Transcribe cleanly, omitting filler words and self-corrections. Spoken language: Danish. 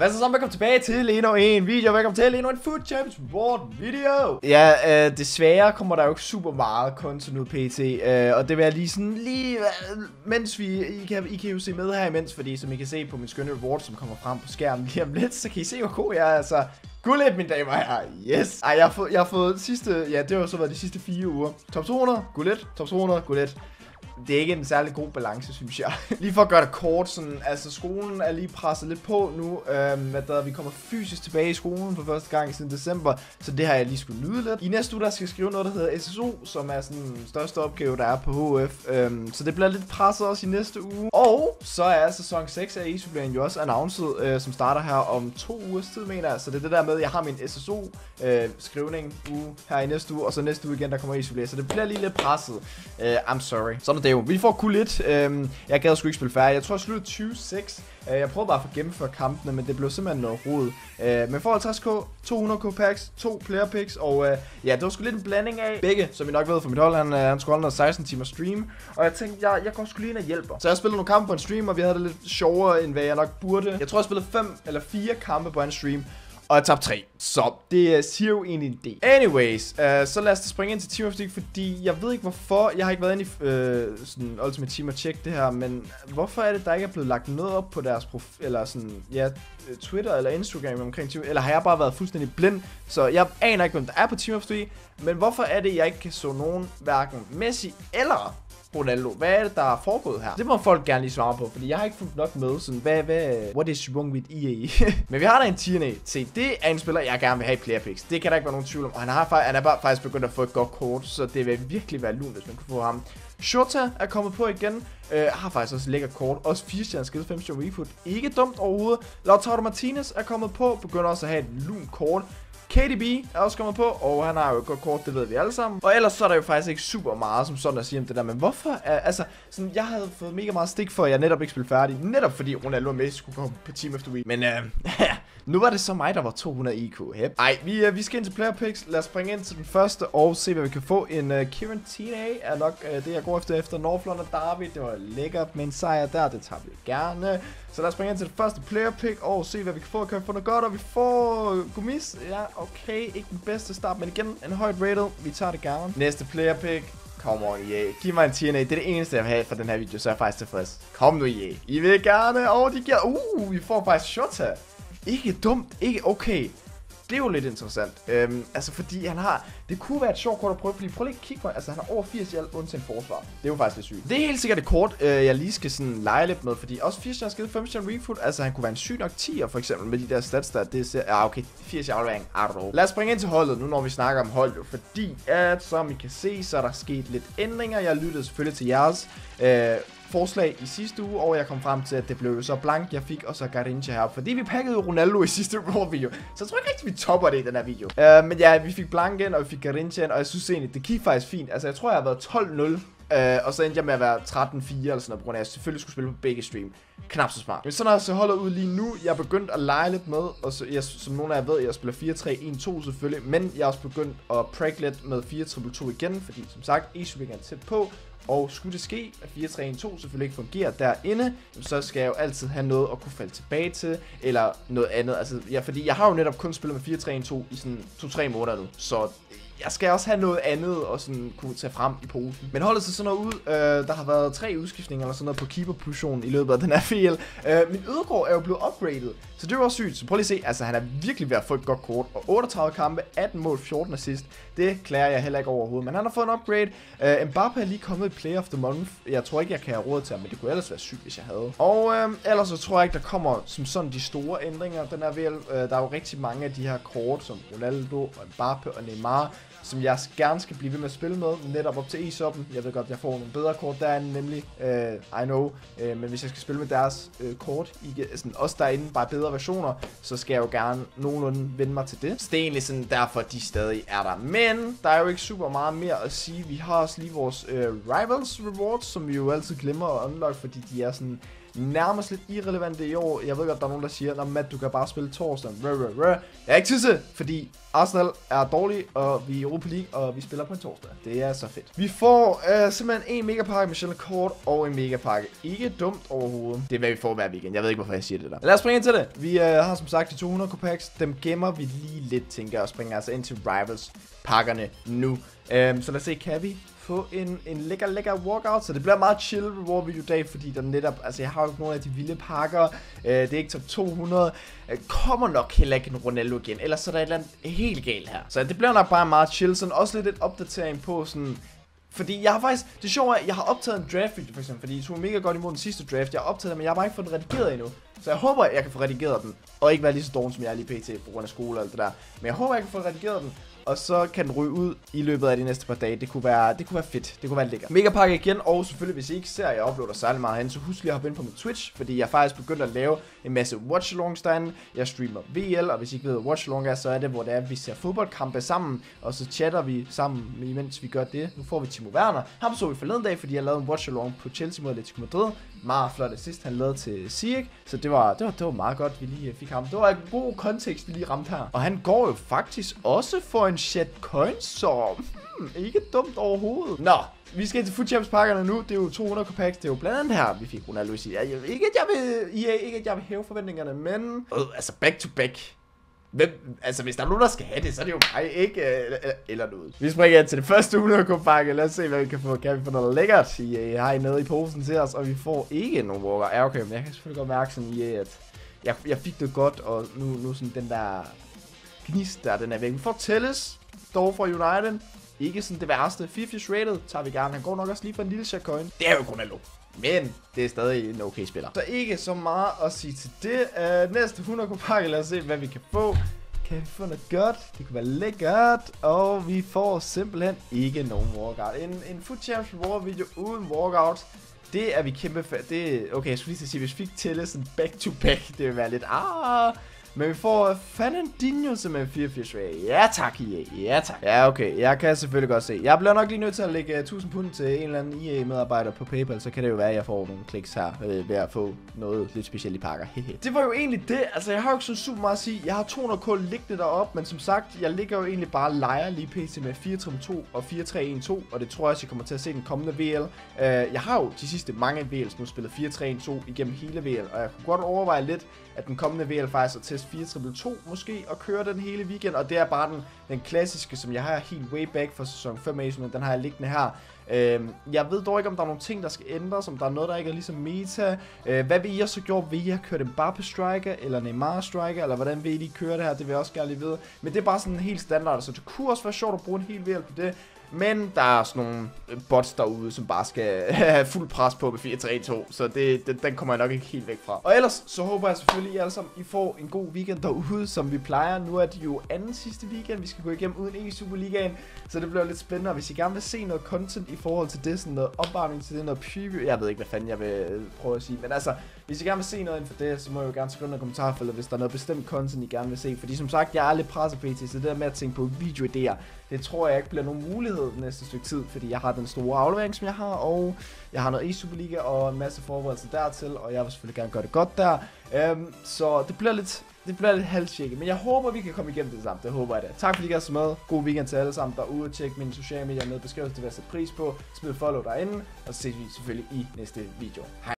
Hvad så velkommen tilbage til endnu en video. Velkommen til endnu en Food Champs Reward video. Ja, desværre kommer der jo ikke super meget content ud pt. Og det vil jeg lige mens I kan jo se med her imens, fordi som I kan se på min skønne reward, som kommer frem på skærmen lige om lidt, så kan I se hvor god jeg er, altså. Gullet, mine damer her. Yes. Ej, jeg har fået sidste, ja, det har jo så været de sidste 4 uger. Top 200, gullet, top 200, gullet. Det er ikke en særlig god balance, synes jeg. Lige for at gøre det kort, sådan, altså skolen er lige presset lidt på nu. Vi kommer fysisk tilbage i skolen for første gang siden december, så det har jeg lige skulle nyde lidt. I næste uge, der skal jeg skrive noget, der hedder SSO, som er sådan den største opgave, der er på HF. Så det bliver lidt presset også i næste uge. Og så er sæson 6 af e-suppleringen jo også announced, som starter her om 2 ugers tid, mener jeg. Så det er det der med, at jeg har min SSO-skrivning uge her i næste uge, og så næste uge igen, der kommer e-supplering. Så det bliver lige lidt presset. I'm sorry. Sådan er det jo. Vi får kun lidt. Jeg gad sgu ikke spille færdig. Jeg tror, jeg sluttede 20-6. Jeg prøvede bare at få gennemført kampene, men det blev simpelthen noget rod. Men for 50k, 200k packs, 2 player picks, og ja, det var sgu lidt en blanding af begge, som I nok ved fra mit hold. Han skulle holde noget 16 timer stream, og jeg tænkte, jeg går sgu lige ind og hjælper. Så jeg spillede nogle kampe på en stream, og vi havde det lidt sjovere, end hvad jeg nok burde. Jeg tror, jeg spillede 5 eller 4 kampe på en stream, og jeg tabte 3. Så det siger jo egentlig en del. Anyways, så lad os springe ind til Team of the Week, fordi jeg ved ikke hvorfor. Jeg har ikke været inde i sådan Ultimate Team og tjekke det her, men hvorfor er det, der ikke er blevet lagt noget op på deres profil, eller sådan, ja, Twitter eller Instagram omkring Team, eller har jeg bare været fuldstændig blind? Så jeg aner ikke, hvem der er på Team of the Week, men hvorfor er det, jeg ikke kan så nogen, hverken Messi eller Ronaldo? Hvad er det, der er foregået her? Det må folk gerne lige svare på, fordi jeg har ikke fulgt nok med. Sådan, what is wrong with EA? Men vi har da en TNA. Se, det er en spiller, jeg gerne vil have i player picks. Det kan der ikke være nogen tvivl om. Og han er bare faktisk begyndt at få et godt kort, så det vil virkelig være lunt, hvis man kunne få ham. Shota er kommet på igen. Har faktisk også et lækkert kort. Også 4-stjerner skill, 5-stjerner refoot. Ikke dumt overhovedet. Lautaro Martinez er kommet på. Begynder også at have et lunt kort. KDB er også kommet på, og han har jo et godt kort, det ved vi alle sammen. Og ellers så er der jo faktisk ikke super meget som sådan at sige om det der, men hvorfor? Altså, sådan, jeg havde fået mega meget stik for, at jeg netop ikke spillede færdig. Netop fordi Ronaldo og Messi skulle komme på Team of the Week. Men nu var det så mig, der var 200 IQ. Yep. Ej, vi skal ind til player picks. Lad os springe ind til den første og se, hvad vi kan få. En Kieran TNA er nok det, jeg går efter North London Derby. Det var lækkert med en sejr der, det tager vi gerne. Så lad os springe ind til det første player pick og se, hvad vi kan få. Kan vi få noget godt, og vi får Gomis. Ja, okay, ikke den bedste start, men igen en højt rated. Vi tager det gerne. Næste player pick. Come on, EA. Giv mig en TNA. Det er det eneste, jeg vil have fra den her video, så er jeg faktisk tilfreds. Kom nu, EA. I vil gerne. Og de giver... vi får faktisk Shota. Ikke dumt. Ikke okay. Det er jo lidt interessant. Altså fordi han har... Det kunne være et sjovt kort at prøve, fordi prøv lige at kigge på... Altså han har over 80 i alt undtagen forsvar. Det er jo faktisk lidt sygt. Det er helt sikkert et kort, jeg lige skal sådan lege lidt med, fordi også 80 stjerner skide 5 stjerner refoot. Altså han kunne være en syg nok 10'er for eksempel med de der stats der. Det ser... Ja, okay. 80 aflevering. I don't know. Lad os springe ind til holdet nu, når vi snakker om hold jo. Fordi at, som I kan se, så er der sket lidt ændringer. Jeg lyttede selvfølgelig til jeres forslag i sidste uge, og jeg kom frem til, at det blev så blank, jeg fik, og så Garrincha her, fordi vi pakkede Ronaldo i sidste video, så jeg tror ikke rigtig, vi topper det i den her video. Men ja, vi fik blank ind, og vi fik Garrincha ind, og jeg synes egentlig, det gik faktisk fint. Altså, jeg tror, jeg har været 12-0, og så endte jeg med at være 13-4 eller sådan noget, på grund af, at jeg selvfølgelig skulle spille på begge stream. Knap så smart. Men så når jeg så holder ud lige nu, jeg er begyndt at lege lidt med, og så, som nogle af jer ved, jeg spiller 4-3-1-2 selvfølgelig, men jeg er også begyndt at prank lidt med 4-2-2 igen, fordi som sagt, e-suppleringen er tæt på. Og skulle det ske, at 4-3-1-2 selvfølgelig ikke fungerer derinde, så skal jeg jo altid have noget at kunne falde tilbage til, eller noget andet. Altså, ja, fordi jeg har jo netop kun spillet med 4-3-1-2 i sådan 2-3 måneder nu, så jeg skal også have noget andet og sådan kunne tage frem i posen. Men holdet sig sådan noget ud. Der har været 3 udskiftninger eller sådan noget på keeper-positionen i løbet af den her FL. Min Ødegaard er jo blevet upgraded, så det er jo også sygt. Så prøv lige at se, altså han er virkelig ved at få et godt kort. Og 38 kampe, 18 mål, 14 assist. Det klarer jeg heller ikke overhovedet. Men han har fået en upgrade. Mbappé er lige kommet i Player of the Month. Jeg tror ikke, jeg kan have råd til ham, men det kunne ellers være sygt, hvis jeg havde. Og ellers så tror jeg ikke, der kommer som sådan de store ændringer. Den er vel, der er jo rigtig mange af de her kort, som Ronaldo og Mbappé og Neymar, som jeg gerne skal blive ved med at spille med, netop op til e-shoppen. Jeg ved godt, jeg får nogle bedre kort derinde, nemlig, I know, men hvis jeg skal spille med deres kort, sådan, også derinde, bare bedre versioner, så skal jeg jo gerne nogenlunde vende mig til det. Så det er egentlig sådan derfor, de stadig er der. Men der er jo ikke super meget mere at sige. Vi har også lige vores Rivals Rewards, som vi jo altid glemmer at unlock, fordi de er sådan nærmest lidt irrelevante i år. Jeg ved godt, der er nogen, der siger, Matt, du kan bare spille torsdag. Jeg er ikke til det, fordi Arsenal er dårlig, og vi er i Europa League, og vi spiller på en torsdag. Det er så fedt. Vi får simpelthen en megapakke med sjældent kort og en megapakke. Ikke dumt overhovedet. Det er, hvad vi får hver weekend. Jeg ved ikke, hvorfor jeg siger det der. Lad os springe ind til det. Vi har som sagt de 200 kopaks. Dem gemmer vi lige lidt, tænker jeg, og springer altså ind til Rivals-pakkerne nu. Så lad os se, kan vi få en lækker walkout, så det bliver meget chill reward video dag, fordi der netop, altså jeg har jo ikke nogen af de vilde pakker, det er ikke top 200, kommer nok heller ikke en Ronaldo igen, ellers så er der et eller andet helt galt her. Så det bliver nok bare meget chill, sådan også lidt et opdatering på sådan, fordi jeg har faktisk, det sjove er, jeg har optaget en draft video for eksempel, fordi I tog mega godt imod den sidste draft, jeg har optaget den, men jeg har bare ikke fået den redigeret endnu. Så jeg håber, jeg kan få redigeret den, og ikke være lige så dårlig som jeg er lige pt. På grund af skole og alt det der. Men jeg håber, jeg kan få redigeret den, og så kan den ryge ud i løbet af de næste par dage. Det kunne være fedt. Det kunne være lækkert. Megapakke igen, og selvfølgelig, hvis I ikke ser, at jeg uploader særlig meget hen, så husk lige at hoppe ind på min Twitch, fordi jeg faktisk begyndt at lave en masse watch-alongs derinde. Jeg streamer VL, og hvis I ikke ved, hvad watch-along er, så er det, hvor det er, vi ser fodboldkampe sammen, og så chatter vi sammen, imens vi gør det. Nu får vi Timo Werner. Ham så vi forleden dag, fordi jeg lavede en watch-along på Chelsea mod Atletico Madrid. Meget flot assist, han lavede til Ziyech, så det var meget godt, vi lige fik ham. Det var en god kontekst, vi lige ramte her. Og han går jo faktisk også for en shed coins, så ikke dumt overhovedet. Nå, vi skal til Foot Champs pakkerne nu. Det er jo 200 kopaks. Det er jo blandt andet her, vi fik Ronaldo i sige. Ikke at jeg vil hæve forventningerne, men altså back to back. Altså hvis der er nogen, der skal have det, så er det jo mig, ikke eller noget. Vi springer ind til det første 100 pakke. Lad os se, hvad vi kan få. Kan vi få noget lækkert? Har I noget i posen til os, og vi får ikke nogen walker. Ja, okay, men jeg kan selvfølgelig godt mærke sådan at jeg fik det godt, og nu sådan den der gnist der, den er væk. Vi får Telles, dog fra United. Ikke sådan det værste. 84 rated tager vi gerne. Han går nok også lige for en lille shitcoin. Det er jo Ronaldo. Men det er stadig en okay spiller. Så ikke så meget at sige til det. Næste 100 pakke, lad os se, hvad vi kan få. Kan vi få noget godt? Det kunne være lækkert. Og vi får simpelthen ikke nogen walkout. En Foot Champs reward video uden walkout. Det er vi kæmpe for. Okay, jeg skulle lige sige, hvis vi fik til sådan back to back, det vil være lidt men vi får Fernandinho med 84 rate. Ja tak, EA. Ja tak. Ja okay, jeg kan selvfølgelig godt se. Jeg bliver nok lige nødt til at lægge 1000 pund til en eller anden EA-medarbejder på PayPal, så kan det jo være, at jeg får nogle kliks her ved at få noget lidt specielt i pakker. Det var jo egentlig det. Altså jeg har jo ikke så super meget at sige. Jeg har 200k liggende deroppe, men som sagt, jeg ligger jo egentlig bare leger lige pt med 4-3-2 og 4-3-1-2, og det tror jeg også, jeg kommer til at se den kommende VL. Jeg har jo de sidste mange VL's nu spillet 4-3-1-2 igennem hele VL, og jeg kunne godt overveje lidt, at den kommende VL faktisk er test 4-3-2 måske, og køre den hele weekend, og det er bare den klassiske, som jeg har helt way back fra sæson 5 af, men den har jeg liggende her. Jeg ved dog ikke, om der er nogle ting, der skal ændres, om der er noget, der ikke er ligesom meta. Hvad vil I også have gjort? Vil I have kørt en Mbappé striker, eller Neymar striker, eller hvordan vil I køre det her? Det vil jeg også gerne lige vide. Men det er bare sådan helt standard, så det kunne også være sjovt at bruge en hel VL på det. Men der er sådan nogle bots derude, som bare skal have fuld pres på med 4-3-2, så den kommer jeg nok ikke helt væk fra. Og ellers så håber jeg selvfølgelig, at I alle sammen I får en god weekend derude, som vi plejer. Nu er det jo anden sidste weekend, vi skal gå igennem uden E-Superligaen, så det bliver lidt spændende. Og hvis I gerne vil se noget content i forhold til det, sådan noget opvarmning til det, noget preview, jeg ved ikke, hvad fanden jeg vil prøve at sige, men altså, hvis I gerne vil se noget inden for det, så må I jo gerne skrive noget i kommentarfeltet, hvis der er noget bestemt content, I gerne vil se. Fordi som sagt, jeg er lidt presset pt, så det der med at tænke på videoidéer, det tror jeg ikke bliver nogen mulighed det næste stykke tid, fordi jeg har den store aflevering, som jeg har, og jeg har noget E-Superliga og en masse forberedelser dertil, og jeg vil selvfølgelig gerne gøre det godt der. Så det bliver lidt halvtjekket, men jeg håber, vi kan komme igennem det sammen. Det håber jeg da. Tak fordi I gav så med. God weekend til alle sammen derude. Tjek mine sociale medier ned i beskrivelsen, det vil jeg sætte pris på. Smid follow derinde, og så ses vi selvfølgelig i næste video. Hej.